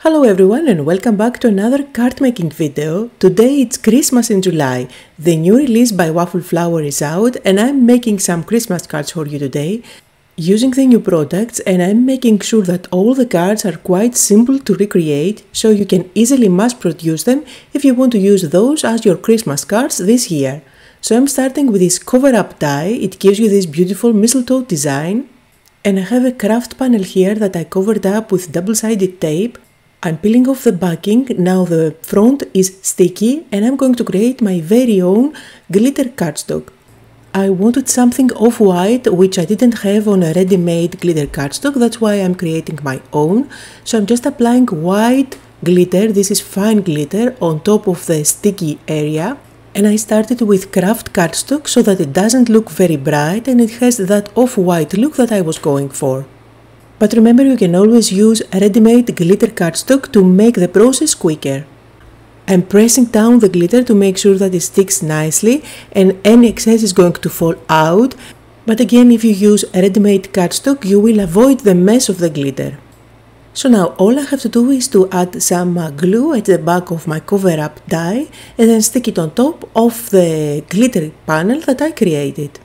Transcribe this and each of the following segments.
Hello everyone and welcome back to another card making video. Today it's Christmas in July. The new release by Waffle Flower is out and I'm making some Christmas cards for you today using the new products, and I'm making sure that all the cards are quite simple to recreate so you can easily mass produce them if you want to use those as your Christmas cards this year. So I'm starting with this cover up die. It gives you this beautiful mistletoe design, and I have a craft panel here that I covered up with double-sided tape. I'm peeling off the backing. Now the front is sticky and I'm going to create my very own glitter cardstock. I wanted something off-white which I didn't have on a ready-made glitter cardstock, that's why I'm creating my own. So I'm just applying white glitter, this is fine glitter, on top of the sticky area. And I started with craft cardstock so that it doesn't look very bright and it has that off-white look that I was going for. But remember, you can always use ready-made glitter cardstock to make the process quicker. I'm pressing down the glitter to make sure that it sticks nicely and any excess is going to fall out. But again, if you use ready-made cardstock, you will avoid the mess of the glitter. So now all I have to do is to add some glue at the back of my cover-up die and then stick it on top of the glitter panel that I created.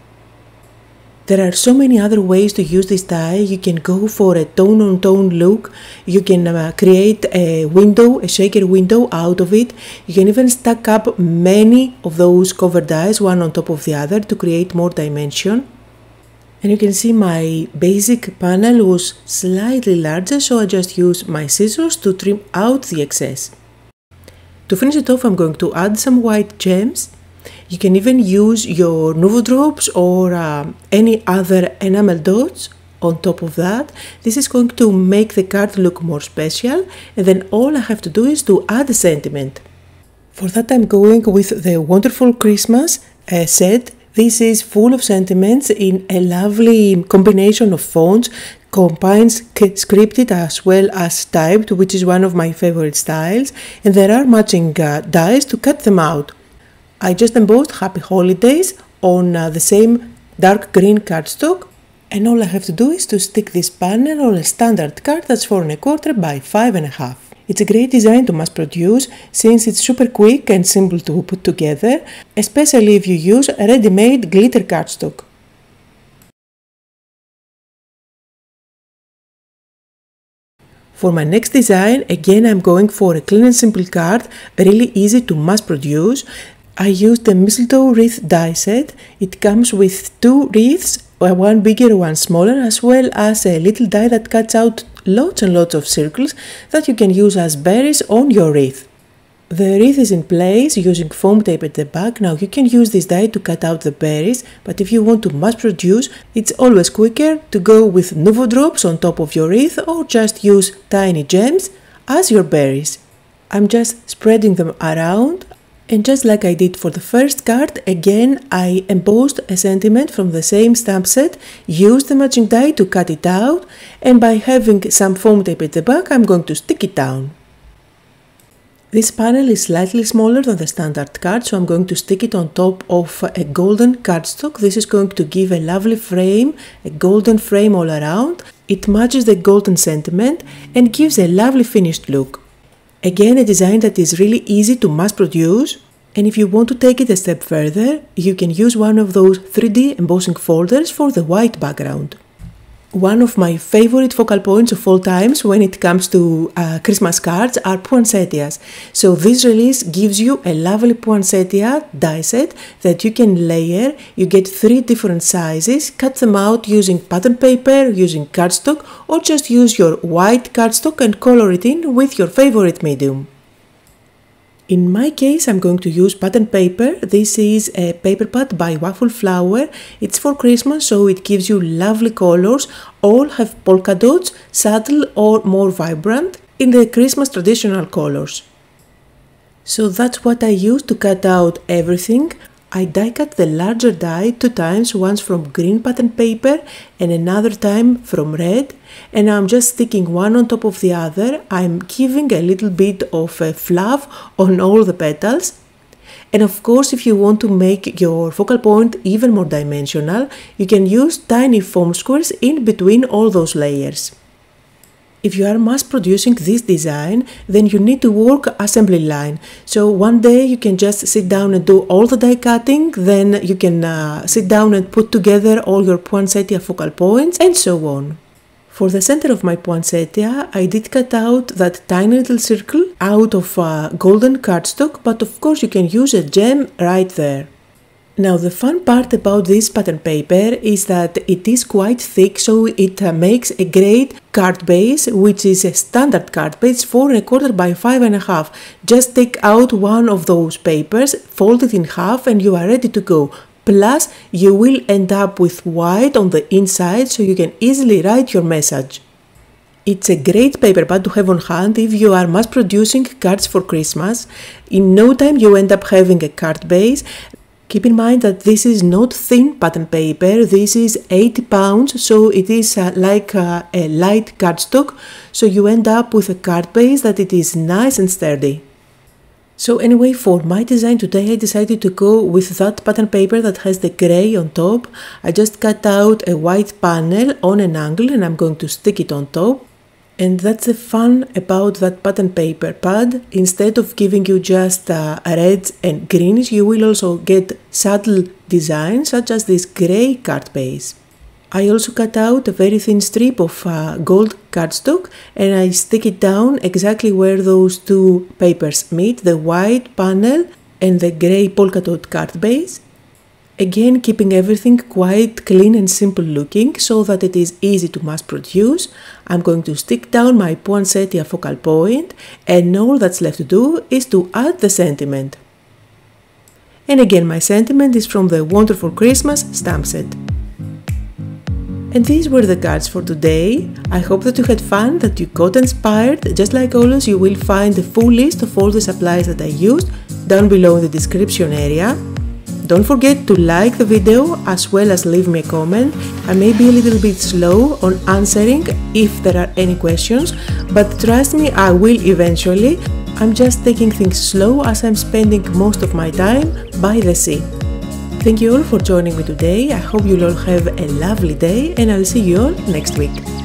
There are so many other ways to use this die. You can go for a tone-on-tone look, you can create a window, a shaker window out of it. You can even stack up many of those cover dies one on top of the other to create more dimension. And you can see my basic panel was slightly larger, so I just used my scissors to trim out the excess. To finish it off, I'm going to add some white gems. You can even use your Nuvo drops or any other enamel dots on top of that. This is going to make the card look more special, and then all I have to do is to add a sentiment. For that I'm going with the Wonderful Christmas set. This is full of sentiments in a lovely combination of fonts, combines scripted as well as typed, which is one of my favorite styles, and there are matching dies to cut them out. I just embossed Happy Holidays on the same dark green cardstock, and all I have to do is to stick this panel on a standard card that's 4 1/4 by 5 1/2. It's a great design to mass produce since it's super quick and simple to put together, especially if you use ready-made glitter cardstock. For my next design, again I'm going for a clean and simple card, really easy to mass produce. I used the mistletoe wreath die set. It comes with 2 wreaths, one bigger, one smaller, as well as a little die that cuts out lots and lots of circles that you can use as berries on your wreath. The wreath is in place using foam tape at the back. Now you can use this die to cut out the berries, but if you want to mass produce, it's always quicker to go with Nuvo drops on top of your wreath or just use tiny gems as your berries. I'm just spreading them around. And just like I did for the first card, again I embossed a sentiment from the same stamp set, used the matching die to cut it out, and by having some foam tape at the back, I'm going to stick it down. This panel is slightly smaller than the standard card, so I'm going to stick it on top of a golden cardstock. This is going to give a lovely frame, a golden frame all around. It matches the golden sentiment and gives a lovely finished look. Again, a design that is really easy to mass produce, and if you want to take it a step further, you can use one of those 3D embossing folders for the white background. One of my favorite focal points of all times when it comes to Christmas cards are poinsettias. So this release gives you a lovely poinsettia die set that you can layer. You get 3 different sizes, cut them out using pattern paper, using cardstock, or just use your white cardstock and color it in with your favorite medium. In my case, I'm going to use pattern paper. This is a paper pad by Waffle Flower. It's for Christmas, so it gives you lovely colors. All have polka dots, subtle or more vibrant, in the Christmas traditional colors. So that's what I use to cut out everything. I die cut the larger die 2 times, once from green pattern paper and another time from red, and I'm just sticking one on top of the other. I'm giving a little bit of a fluff on all the petals. And of course, if you want to make your focal point even more dimensional, you can use tiny foam squares in between all those layers. If you are mass producing this design, then you need to work assembly line. So one day you can just sit down and do all the die cutting, then you can sit down and put together all your poinsettia focal points and so on. For the center of my poinsettia, I did cut out that tiny little circle out of golden cardstock, but of course you can use a gem right there. Now the fun part about this pattern paper is that it is quite thick, so it makes a great card base, which is a standard card base 4 1/4 by 5 1/2. Just take out one of those papers, fold it in half and you are ready to go. Plus you will end up with white on the inside, so you can easily write your message. It's a great paper pad to have on hand if you are mass producing cards for Christmas. In no time you end up having a card base. Keep in mind that this is not thin pattern paper, this is 80 pounds, so it is like a light cardstock, so you end up with a card base that it is nice and sturdy. So anyway, for my design today I decided to go with that pattern paper that has the grey on top. I just cut out a white panel on an angle and I'm going to stick it on top. And that's the fun about that pattern paper pad. Instead of giving you just reds and greens, you will also get subtle designs such as this grey card base. I also cut out a very thin strip of gold cardstock and I stick it down exactly where those two papers meet, the white panel and the grey polka dot card base. Again, keeping everything quite clean and simple looking so that it is easy to mass produce. I'm going to stick down my poinsettia focal point and all that's left to do is to add the sentiment. And again, my sentiment is from the Wonderful Christmas stamp set. And these were the cards for today. I hope that you had fun, that you got inspired. Just like always, you will find the full list of all the supplies that I used down below in the description area. Don't forget to like the video as well as leave me a comment. I may be a little bit slow on answering if there are any questions, but trust me, I will eventually. I'm just taking things slow as I'm spending most of my time by the sea. Thank you all for joining me today. I hope you'll all have a lovely day and I'll see you all next week.